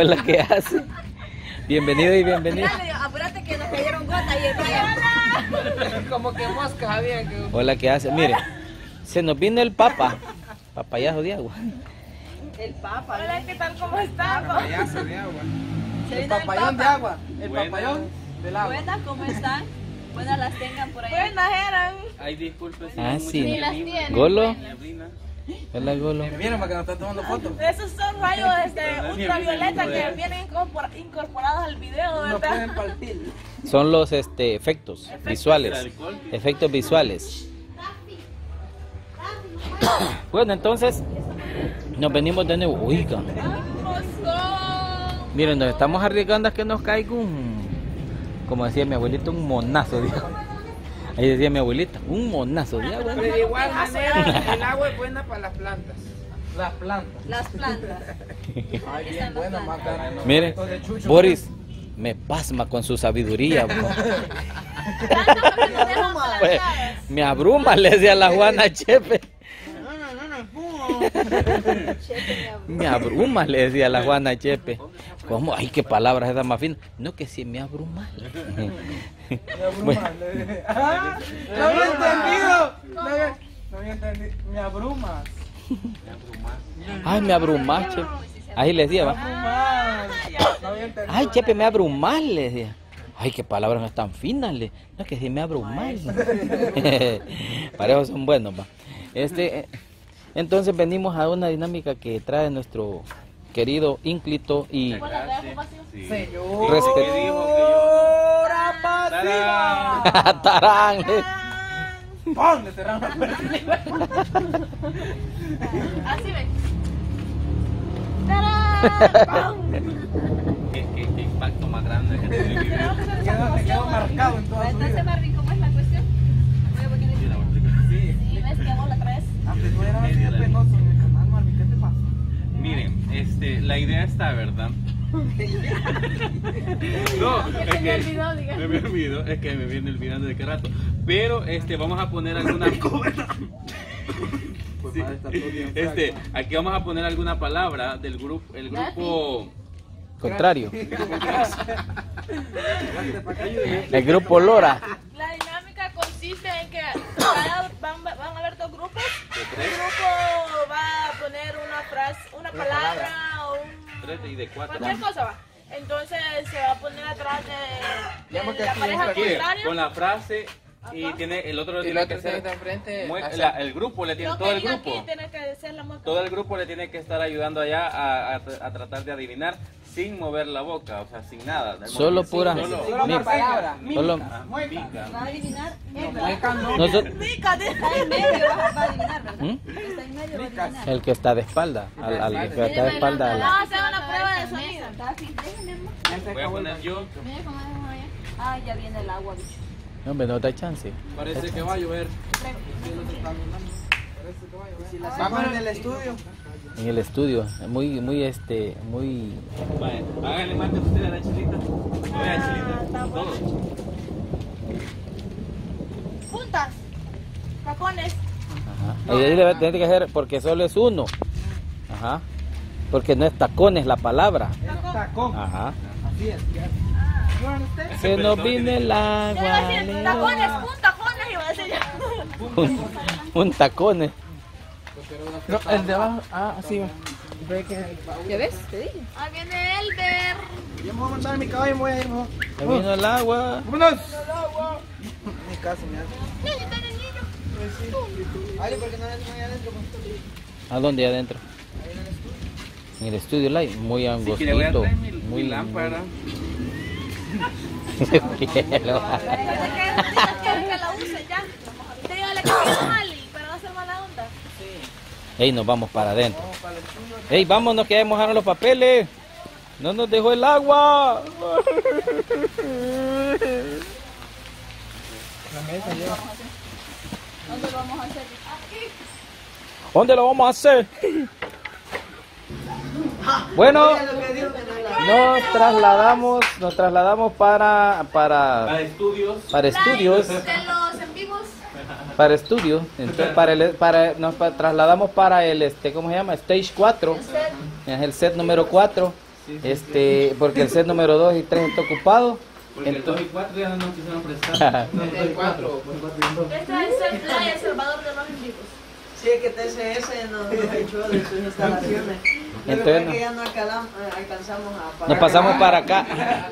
Hola, ¿qué hace? Bienvenido y bienvenido. Apúrate que nos cayeron gotas y el vaya. Como que moscas había que... Hola, ¿qué hace? Mire, se nos vino el papa. Papayazo de agua. El papa. Hola, ¿qué tal? ¿Cómo están? Papayazo de agua. Se El vino el papayón de papa. agua. El papayón del agua. Buenas, ¿cómo están? Buenas las tengan por ahí. Buenas eran. Ay, disculpe. Ah, sí. Sí, las tienen. Golo. Neblina. Hola, Golo. Me vieron para que nos están tomando fotos. Esos son rayos ultravioleta que vienen incorporados al video, No ¿verdad? pueden partir. Son los efectos visuales. Efectos visuales. Bueno, entonces nos venimos de nuevo. Oiga, miren, nos estamos arriesgando a que nos caiga como decía mi abuelita, un monazo de agua. Ahí decía mi abuelita, un monazo de agua. Pero de igual manera, el agua es buena para las plantas. Las plantas. Las plantas. Ay, bien buena, más cara. Miren, Boris me pasma con su sabiduría. Pues, me abruma, le decía la Juana Chepe. Me abruma, le decía la Juana Chepe. ¿Cómo? Ay, qué palabras esas más finas. No, que sí me abruma. Me abruma. Ah, no había entendido. No había entendido. Me abrumas. Ay, me abrumas, Chepe. Ahí le decía, va. No había entendido. Ay, Chepe, me abrumas, le decía. Ay, qué palabras no tan finas, le. No, que sí me abrumas. Para eso son buenos, va. Entonces venimos a una dinámica que trae nuestro querido ínclito y Señor. Señora pasiva. Tarán. ¡Pum! Le cerraron la puerta. Así ven. ¿Qué impacto más grande que tiene mi vida. Me quedó marcado en toda su Entonces, vida. Marvin, ¿cómo es la cuestión? Sí. Sí, ves que vos la traes. Antes no era así de penoso en el canal, Marvin. ¿Qué te pasa? Miren, la idea está, ¿verdad? No, es que me olvidó, es que me viene olvidando de qué rato. Pero vamos a poner alguna Pues Sí. madre, está todo bien flaco. Aquí vamos a poner alguna palabra del grupo, el grupo contrario. El grupo Lora. La dinámica consiste en que van a haber dos grupos. de Un 3, grupo va a poner una frase, una palabra o 3 y de 4. cualquier cosa va. Entonces se va a poner atrás de porque la aquí pareja entra- contraria. Con la frase y tiene el otro Y el tiene otro que ser está enfrente. el grupo le tiene Lo todo que el diga grupo. aquí tiene que ser la muestra. Todo el grupo le tiene que estar ayudando allá a tratar de adivinar sin mover la boca, o sea, sin nada. Solo pura. Solo. Solo una palabra. Solo- Mica. Va a adivinar. Nosotros- Mica, Está en medio, va a adivinar, ¿verdad? ¿Mm? Está en medio, va a adivinar. El que está de espalda. Al que está de espalda. Vamos a hacer una prueba de sonido. Déjeme, amor. Voy a poner yo. Mira cómo es ahí. Ah, ya viene el agua, bicho. No, hombre, no da chance. Parece que va a llover. Vamos en el estudio. En el estudio. Muy. Vale, háganle más que usted a la chilita. Vaya chilita. Todos. Juntas. Tacones. Ajá. Y ahí le va a tener que hacer porque solo es uno. Ajá. Porque no es tacones la palabra. Tacón. Ajá. Así es. Se nos viene el Yo iba a agua. decir tacones, tacones iba a decir yo. Un tacones. No, el de abajo. Ah, sí. ¿Ya ves? Te dije. Ahí viene Elber. Yo me voy a mandar mi caballo y me voy a ir mejor. Se vino el agua. ¡Vámonos! Mi casa, mi casa. Está en el niño. Ay, ¿por qué no eres muy adentro? ¿A dónde adentro? En el estudio live. Muy Si quiere voy a angostito. traer mi lámpara. Cielo. Que la use ya. Dígale que es mal, pero no hacer mala onda. Ey, nos vamos para adentro. Ey, vámonos que ya mojaron los papeles. No nos dejó el agua. ¿Dónde lo vamos a hacer? ¿Dónde lo vamos a hacer? Bueno, nos trasladamos para Estudios. estudios. De los en vivos. Para estudios, entonces trasladamos para el ¿cómo se llama? Stage 4, es el set número 4, Porque el set número 2 y 3 está ocupado. Porque el 2 y 4 ya no nos quisieron prestar. El 4. Este es el Playa El Salvador de los Indicos. Sí, que TCS nos echó de sus instalaciones. Entonces, Que ya no alcanzamos a pagar. nos pasamos para acá.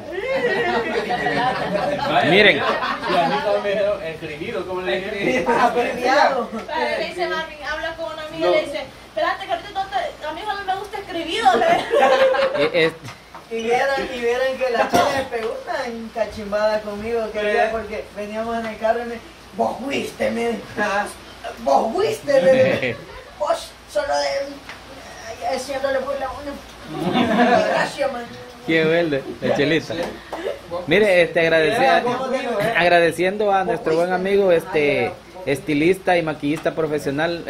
Miren. Y a mí también me dijeron escribido, ¿cómo le dije? Apremiado. Le dice Marvin, habla con una amiga y le dice, espérate que ahorita a mí no me gusta escribido. Y vieran que la chica me pegó una encachimbada conmigo que día porque veníamos en el carro y me vos fuiste, me vos fuiste, me vos solo de haciéndole por la uña. Gracias, man. Qué verde, la chelita. Mire, agradeciendo a nuestro buen amigo, estilista y maquillista profesional,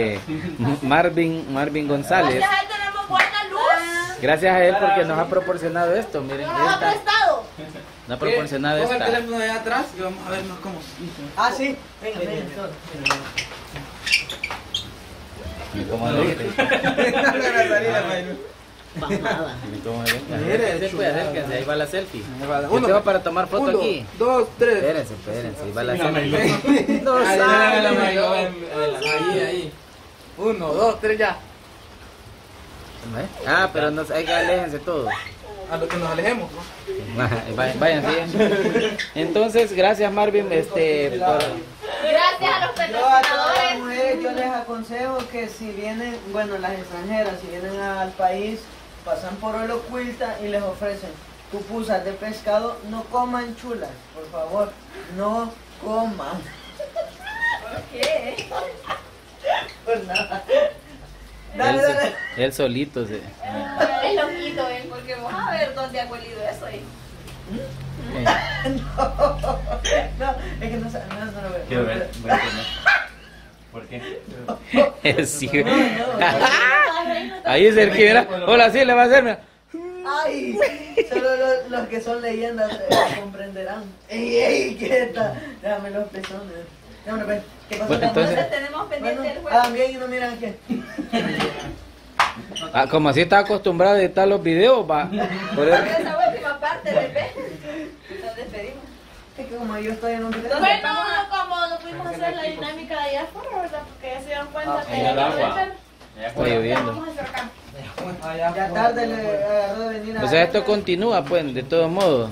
Marvin González. Gracias a él tenemos buena luz. Gracias a él porque nos ha proporcionado esto, miren. Nos ha prestado. Nos ha proporcionado Ponga el esta. teléfono allá atrás y vamos a vernos cómo. Ah, sí. Venga. ¿Cómo le gusta? Acérquense, ahí va la selfie. Usted va para tomar foto aquí. 2, 3. Espérense, ahí va la selfie. Ahí. 1, 2, 3 ya. Ah, pero no, hay que aléjense todos. A lo que nos alejemos, ¿no? Vayan, sí. Entonces, gracias Marvin, Gracias a los Yo a todas las patrocinadores. mujeres yo les aconsejo que si vienen, bueno, las extranjeras, si vienen al país, pasan por Olocuilta y les ofrecen pupusas de pescado, no coman chulas, por favor, no coman. ¿Por qué? Pues nada. Dale. Él solito se. Es loquito, ¿eh? Porque vamos a ver dónde ha huelido eso ahí. No, es que no lo veo. Quiero ver. ¿Por qué? Sí. Ahí es el que verá. Hola, sí, le va a hacer. Mira. Ay, solo los que son leyendas comprenderán. Ey, ¿qué tal? Déjame los pezones. Déjame ver. ¿Qué pasó? Bueno, entonces- Entonces tenemos pendiente Bueno, el juego. hagan bien y no miran aquí. Como así está acostumbrado a editar los videos, va. Por eso- Esa última parte de P. Nos despedimos. Es que como yo estoy en un video. Bueno, como no pudimos hacer la dinámica de allá afuera, ¿verdad? Porque ya se dieron cuenta que en el agua. Está lloviendo. vamos a hacer acá. Ya tarde le agarró de venir a. O sea, esto continúa, pues, de todos modos.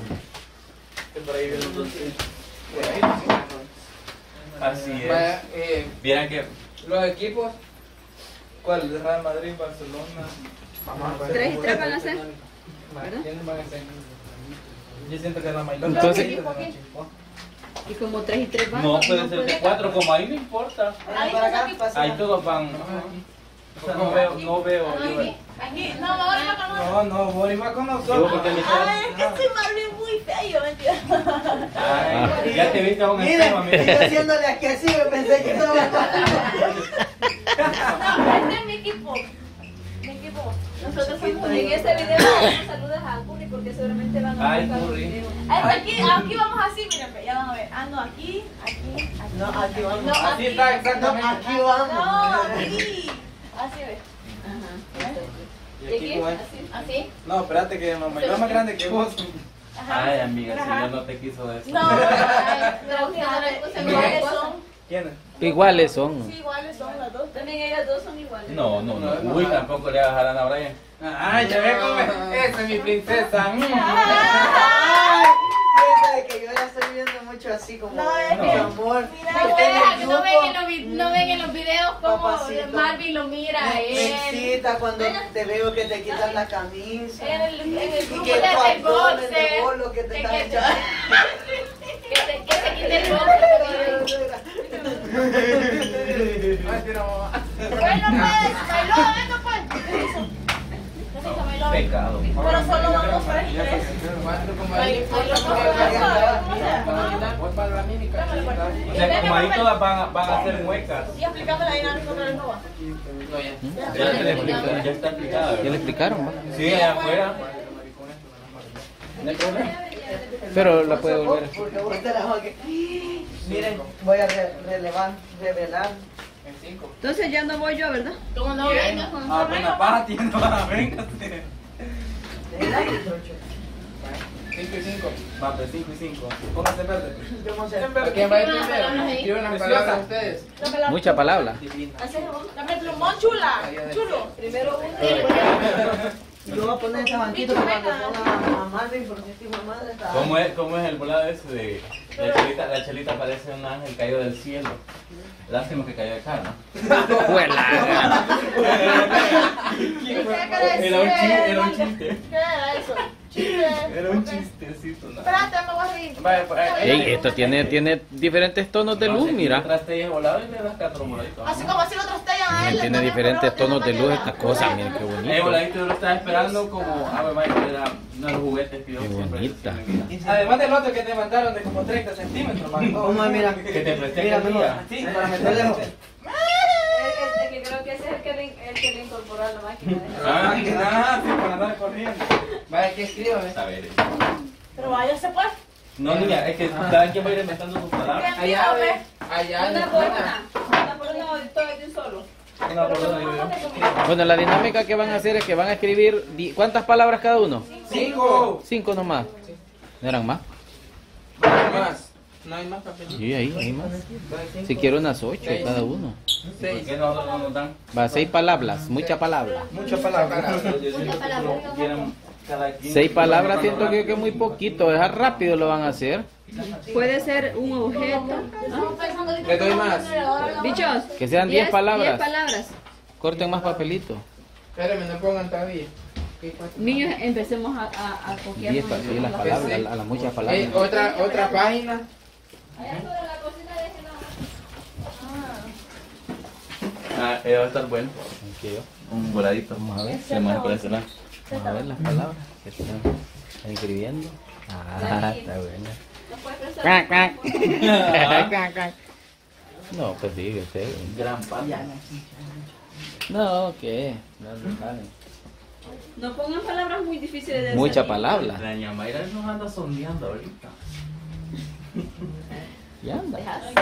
Así Vaya, es. Vieran que los equipos, ¿cuál? De Real Madrid, Barcelona. Vamos a ver. 3 y 3 van a ser. ¿Quiénes van a ser? Yo siento que la mayoría. Entonces- Y como 3 y 3 van. no puede ser de 4, como ahí no importa. Ven para acá, pasa. Ahí todos van. O sea, no veo yo. Aquí, no, ahora No, Boris va con Yo nosotros. porque me Ay, es que soy Marvin muy feo, mentira. Ay, ya te viste a un Miren, espejo, estoy amigo. haciéndole aquí así, me pensé que estaba. No, este es mi equipo. Nosotros somos en este video. Saludos a Curry porque seguramente van a Ay, ver el Curry. video. Aquí vamos así, miren, ya van a ver. Ah, no, aquí. No, aquí vamos. No, Así está, No, exactamente. aquí vamos. No, aquí. Así ve. Y aquí, pues. Así. No, espérate que mamá es más grande que vos. Ay, amiga, si yo no te quiso eso. No, pero que no le puse iguales son. ¿Quiénes? Iguales son. Sí, iguales son las dos. También ellas dos son iguales. No. Uy, tampoco le bajarán a Brian. Ay, ya ve cómo es. Esa es mi princesa. Ay, piensa que yo ya estoy viendo mucho así como No, es mi que- amor. Mira, Este es el no ven grupo. en no ven en los videos cómo Papacito. Marvin lo mira a Me él. excita cuando te veo que te quitas la camisa. En el Y grupo que de faltones de boxer. bolo que te Que están se echando. quite el boxer. Ay, tira mamá. Bueno, pues, bailó, venga pues. Bailó. Pecado. Pero solo vamos 3 y 3. Voy para la mímica. O sea, como ahí todas van a ser muecas. Y explicame la dinámica otra vez, ¿no va? Ya está explicada, Ya le ¿verdad? explicaron, ¿va? Sí, allá afuera. Pero la puede volver. Porque vos te la jodes. Miren, voy a revelar. En 5. Entonces ya no voy yo, ¿verdad? Como no vengas con Ah, buena paja tiene, véngase. Adelante, Trocho. 5 y 5. Va, pues 5 y 5. Pónganse verde. Yo no sé. ¿Quién va a ir primero? Escriban las palabras ustedes. Mucha palabra. Dame plumón, chula. Chulo. Primero uno. Yo voy a poner este banquito para cuando ponga a Marvin, porque este hijo de madre está... ¿Cómo es el volado ese de la chelita parece un ángel caído del cielo? Lástima que cayó acá, ¿no? ¡Juela! Era un chiste. ¿Qué era eso? Chiste. Era un chistecito, ¿no? Espérate, me voy a reír. Vaya, pues. Ey, esto tiene diferentes tonos de luz, mira. Traste volado y le das 4 voladitos. Así como si lo trastean a él. Tiene diferentes tonos de luz esta cosa, mira qué bonito. Voladito yo lo estaba esperando como Ave María, era uno de los juguetes que yo Qué siempre bonita. quería. Además del otro que te mandaron de como 30 centímetros, man. Vamos a mira. Que te presté Mira, aquel mejor. día. Sí, para meterle. Que creo que ese es el que le incorporó a la máquina. Ah, sí, para andar corriendo. Vaya, que escriban. A ver. Pero váyase pues. No, niña, es que cada quien va a ir inventando sus palabras. Allá, allá. Una por una. Una por una, todo de un solo. Una por una, digo yo. Bueno, la dinámica que van a hacer es que van a escribir... ¿Cuántas palabras cada uno? 5. 5 nomás. ¿No eran más? Más. No hay más papelitos. Sí, ahí hay más. Si quiero unas 8 cada uno. ¿Por qué nosotros no nos dan? Va, 6 palabras, mucha palabra. Muchas palabras. Yo siento que como quieran cada quien. 6 palabras siento que es muy poquito, es rápido lo van a hacer. Puede ser un objeto. Le doy más. Bichos. Que sean 10 palabras. 10 palabras. Corten más papelito. Espérenme, no pongan todavía. Niños, empecemos a copiar. 10 sí, las palabras, a las muchas palabras. Otra página. Allá sobre la cocina de ese lado. Va a estar bueno. Aquí yo. Un voladito. Vamos a ver. Se me por ese lado. Vamos a ver las palabras que están escribiendo. Ah, está buena. ¿Nos puedes prestar? Cuac, cuac. Cuac, cuac. No, pues dígase. Gran pan. No, ¿qué? No saben. No pongan palabras muy difíciles de Mucha salir. palabra. La ña Mayra nos anda sondeando ahorita. Ya anda.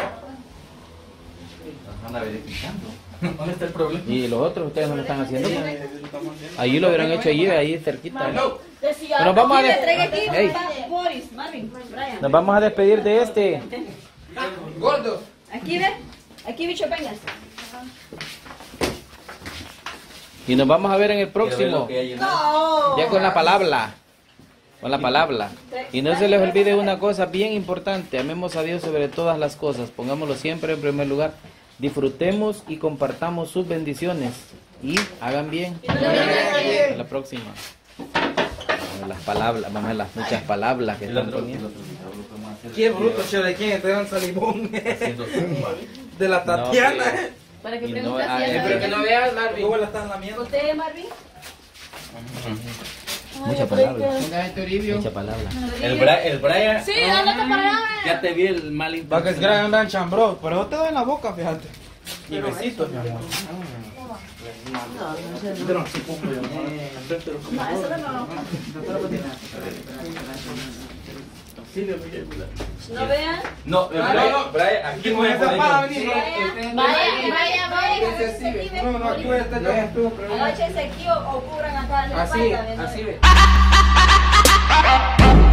Nos anda verificando. ¿Dónde está el problema? Y los otros ustedes no lo están haciendo. Allí lo hubieran hecho ahí cerquita. Decía, Nos vamos a Traiga aquí, Ey, Boris, Marvin, Brian. nos vamos a despedir de este. Gordo. Aquí ve. Aquí, bicho, vengas. Y nos vamos a ver en el Quiero ver próximo. lo que hay en el- Ya con la palabra. Con la palabra. Y no se les olvide una cosa bien importante. Amemos a Dios sobre todas las cosas. Pongámoslo siempre en primer lugar. Disfrutemos y compartamos sus bendiciones. Y hagan bien. Hasta la próxima. Vamos a las palabras, vamos a ver las muchas palabras que El están otro, poniendo. Qué bruto, chole, ¿quién? Te dan salivón. Haciendo zumba. De la Tatiana. Para que Y pregunte no, así. Espero que no veas, Marvin. ¿Cómo la estás lamiendo? ¿Usted, Marvin? Mucha palabra. Venga, Toribio. Mucha palabra. El Brian. Sí, ¿dónde está palabra? Ya te vi el mal Va que es gran Dan Chambro, pero yo te doy en la boca, fíjate. Y besitos, mi amor. Pero sí, No, eso no. ¿No vean? No, Brian, aquí no es por ahí. Vaya, No, no, aquí voy a estar yo. agáchense aquí o cubran acá la Así, espalda. así ve.